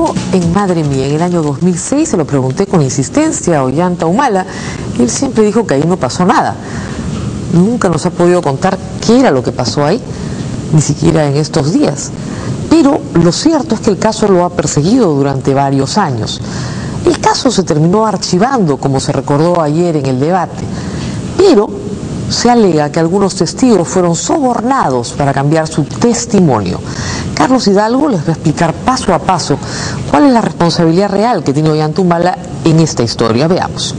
ocurrió en Madre Mía en el año 2006, se lo pregunté con insistencia a Ollanta Humala. Él siempre dijo que ahí no pasó nada. Nunca nos ha podido contar qué era lo que pasó ahí, ni siquiera en estos días. Pero lo cierto es que el caso lo ha perseguido durante varios años. El caso se terminó archivando, como se recordó ayer en el debate, pero se alega que algunos testigos fueron sobornados para cambiar su testimonio. Carlos Hidalgo les va a explicar paso a paso cuál es la responsabilidad real que tiene Ollanta Humala en esta historia. Veamos.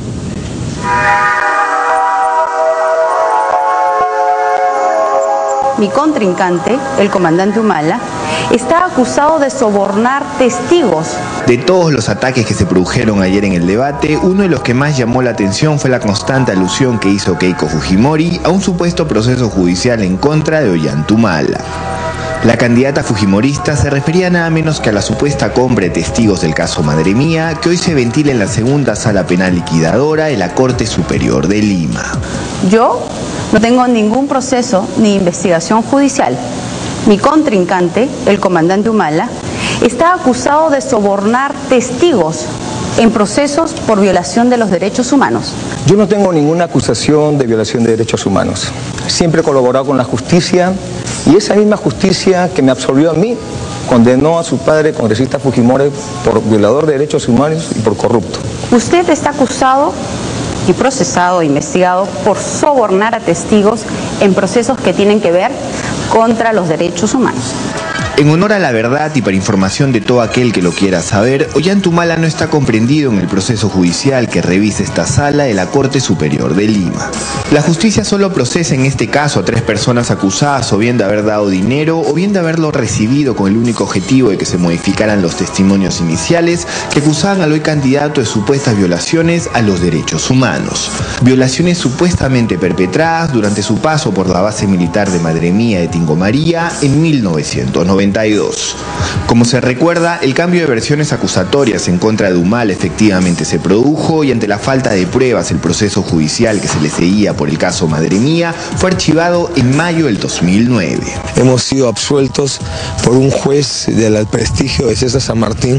Mi contrincante, el comandante Humala, está acusado de sobornar testigos. De todos los ataques que se produjeron ayer en el debate, uno de los que más llamó la atención fue la constante alusión que hizo Keiko Fujimori a un supuesto proceso judicial en contra de Ollanta Humala. La candidata fujimorista se refería nada menos que a la supuesta compra de testigos del caso Madre Mía, que hoy se ventila en la segunda sala penal liquidadora de la Corte Superior de Lima. Yo no tengo ningún proceso ni investigación judicial. Mi contrincante, el comandante Humala, está acusado de sobornar testigos en procesos por violación de los derechos humanos. Yo no tengo ninguna acusación de violación de derechos humanos. Siempre he colaborado con la justicia y esa misma justicia que me absolvió a mí condenó a su padre, congresista Fujimori, por violador de derechos humanos y por corrupto. Usted está acusado y procesado e investigado por sobornar a testigos en procesos que tienen que ver contra los derechos humanos. En honor a la verdad y para información de todo aquel que lo quiera saber, Ollanta Humala no está comprendido en el proceso judicial que revisa esta sala de la Corte Superior de Lima. La justicia solo procesa en este caso a 3 personas acusadas o bien de haber dado dinero o bien de haberlo recibido con el único objetivo de que se modificaran los testimonios iniciales que acusaban al hoy candidato de supuestas violaciones a los derechos humanos. Violaciones supuestamente perpetradas durante su paso por la base militar de Madre Mía de Tingo María en 1992. Como se recuerda, el cambio de versiones acusatorias en contra de Humala efectivamente se produjo y ante la falta de pruebas el proceso judicial que se le seguía por el caso Madre Mía fue archivado en mayo del 2009. Hemos sido absueltos por un juez del prestigio de César San Martín.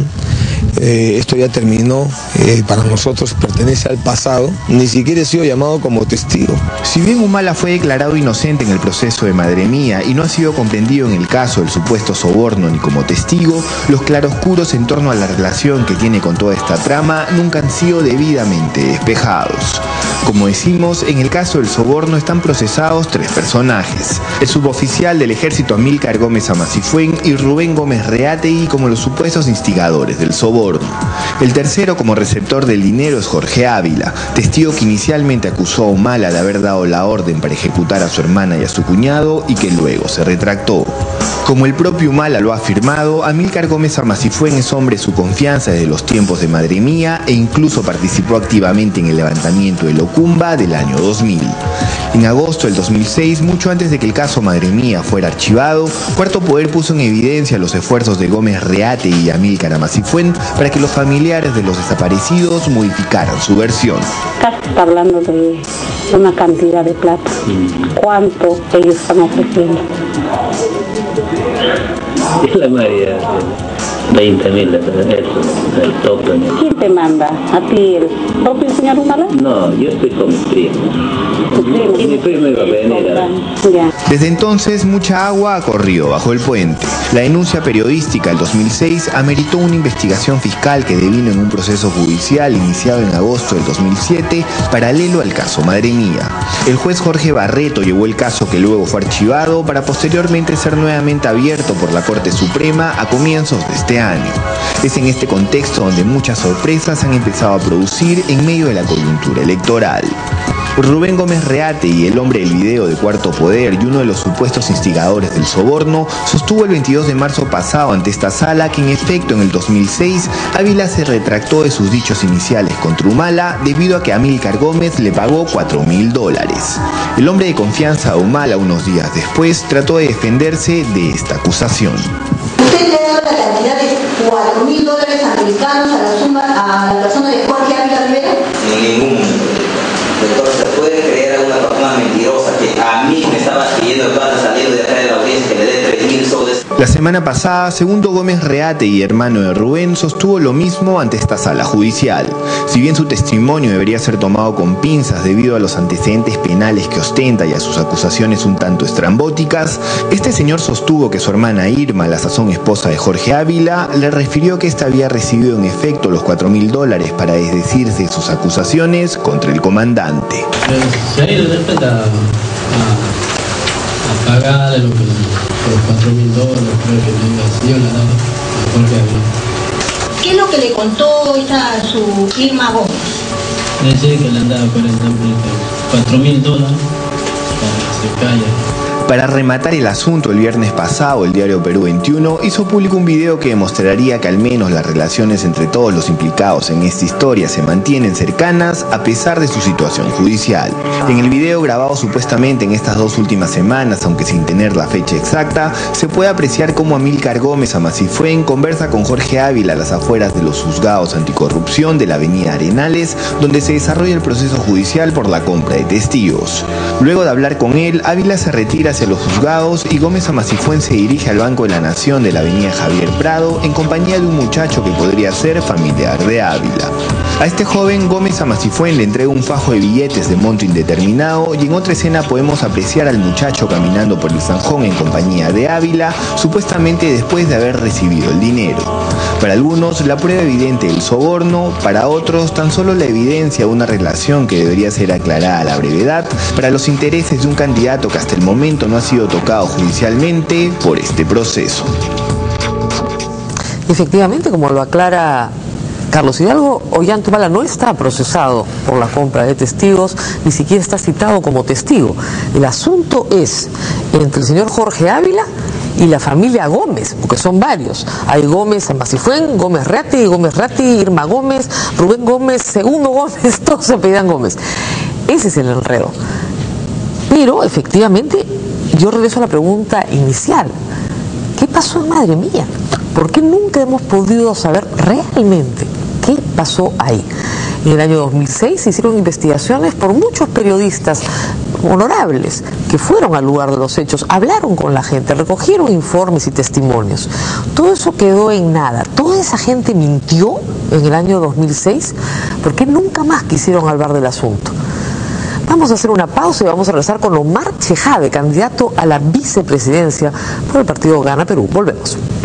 Esto ya terminó, para nosotros pertenece al pasado, ni siquiera he sido llamado como testigo. Si bien Humala fue declarado inocente en el proceso de Madre Mía y no ha sido comprendido en el caso del supuesto soborno ni como testigo, los claroscuros en torno a la relación que tiene con toda esta trama nunca han sido debidamente despejados. Como decimos, en el caso del soborno están procesados 3 personajes: el suboficial del ejército Amílcar Gómez Amasifuen y Rubén Gómez Reategui como los supuestos instigadores del soborno. El tercero como receptor del dinero es Jorge Ávila, testigo que inicialmente acusó a Humala de haber dado la orden para ejecutar a su hermana y a su cuñado y que luego se retractó. Como el propio Humala lo ha afirmado, Amílcar Gómez Amasifuen es hombre de su confianza desde los tiempos de Madre Mía e incluso participó activamente en el levantamiento de Ocumba del año 2000. En agosto del 2006, mucho antes de que el caso Madre Mía fuera archivado, Cuarto Poder puso en evidencia los esfuerzos de Gómez Reategui y Amílcar Amasifuen para que los familiares de los desaparecidos modificaran su versión. Casi está hablando de una cantidad de plata. ¿Cuánto ellos están ofreciendo? Es la mayoría, 20.000, eso, el tope. ¿Quién te manda? ¿A ti el propio señor Humala? No, yo estoy con mi primo. Y mi primo iba a venir. Desde entonces, mucha agua ha corrido bajo el puente. La denuncia periodística del 2006 ameritó una investigación fiscal que devino en un proceso judicial iniciado en agosto del 2007, paralelo al caso Madre Mía. El juez Jorge Barreto llevó el caso que luego fue archivado para posteriormente ser nuevamente abierto por la Corte Suprema a comienzos de este año. Es en este contexto donde muchas sorpresas han empezado a producir en medio de la coyuntura electoral. Rubén Gómez Reategui, el hombre del video de Cuarto Poder y uno de los supuestos instigadores del soborno, sostuvo el 22 de marzo pasado ante esta sala que en efecto en el 2006 Ávila se retractó de sus dichos iniciales contra Humala debido a que Amílcar Gómez le pagó $4.000. El hombre de confianza de Humala unos días después trató de defenderse de esta acusación. Usted le ha dado la cantidad de $4.000 americanos a la persona de Jorge Ávila Rivera. Ningún. Entonces se puede creer a una persona mentirosa que a mí me estaba pidiendo plata saliendo de acá de la audiencia que le dé 3.000 soles. La semana pasada, Segundo Gómez Reategui, hermano de Rubén, sostuvo lo mismo ante esta sala judicial. Si bien su testimonio debería ser tomado con pinzas debido a los antecedentes penales que ostenta y a sus acusaciones un tanto estrambóticas, este señor sostuvo que su hermana Irma, la sazón esposa de Jorge Ávila, le refirió que ésta había recibido en efecto los $4.000 para desdecirse de sus acusaciones contra el comandante. Se ha ido después a pagar de lo que los $4.000, creo que el señor le ha dado a Jorge Ávila. ¿Qué es lo que le contó su Irma Gómez? Dice que le han dado $4.000 para que se calle. Para rematar el asunto, el viernes pasado, el diario Perú 21 hizo público un video que demostraría que al menos las relaciones entre todos los implicados en esta historia se mantienen cercanas a pesar de su situación judicial. En el video, grabado supuestamente en estas 2 últimas semanas, aunque sin tener la fecha exacta, se puede apreciar cómo Amílcar Gómez Amasifuen conversa con Jorge Ávila a las afueras de los juzgados anticorrupción de la avenida Arenales, donde se desarrolla el proceso judicial por la compra de testigos. Luego de hablar con él, Ávila se retira hacia los juzgados y Gómez Amasifuen se dirige al Banco de la Nación de la avenida Javier Prado en compañía de un muchacho que podría ser familiar de Ávila. A este joven Gómez Amasifuen le entrega un fajo de billetes de monto indeterminado y en otra escena podemos apreciar al muchacho caminando por el zanjón en compañía de Ávila, supuestamente después de haber recibido el dinero. Para algunos, la prueba evidente del soborno, para otros, tan solo la evidencia de una relación que debería ser aclarada a la brevedad para los intereses de un candidato que hasta el momento no ha sido tocado judicialmente por este proceso. Efectivamente, como lo aclara Carlos Hidalgo, Ollanta Humala no está procesado por la compra de testigos, ni siquiera está citado como testigo. El asunto es entre el señor Jorge Ávila y la familia Gómez, porque son varios. Hay Gómez Amasifuen, Gómez Reategui, Irma Gómez, Rubén Gómez, Segundo Gómez, todos se apellidan Gómez. Ese es el enredo. Pero, efectivamente, yo regreso a la pregunta inicial. ¿Qué pasó en Madre Mía? ¿Por qué nunca hemos podido saber realmente qué pasó ahí? En el año 2006 se hicieron investigaciones por muchos periodistas honorables que fueron al lugar de los hechos, hablaron con la gente, recogieron informes y testimonios. Todo eso quedó en nada. Toda esa gente mintió en el año 2006. ¿Por qué nunca más quisieron hablar del asunto? Vamos a hacer una pausa y vamos a regresar con Omar Chejade, candidato a la vicepresidencia por el partido Gana Perú. Volvemos.